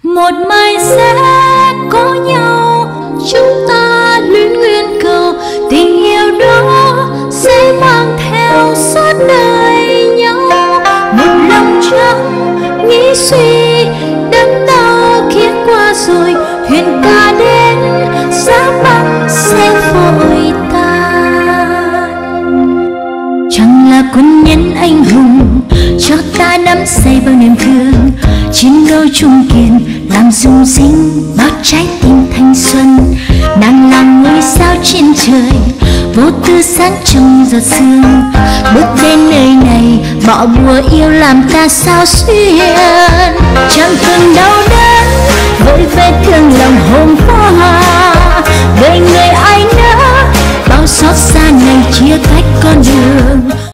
Một mai sẽ có nhau, chúng ta luyến nguyện cầu tình yêu đó sẽ mang theo suốt đời nhau. Một lòng trắng nghĩ suy đắm đau kia qua rồi, thuyền ca đến giá băng sẽ vội tan. Chẳng là quân nhân anh hùng cho ta nắm say bao niềm thương, chiến đấu chung kiên làm rung rinh bao trái tim thanh xuân. Nàng là ngôi sao trên trời vô tư sáng trong giọt sương, bước đến nơi này bỏ bùa yêu làm ta sao xuyên. Chẳng từng đau đớn với vết thương lòng hôm qua, đời người ai nỡ bao xót xa này chia cách con đường.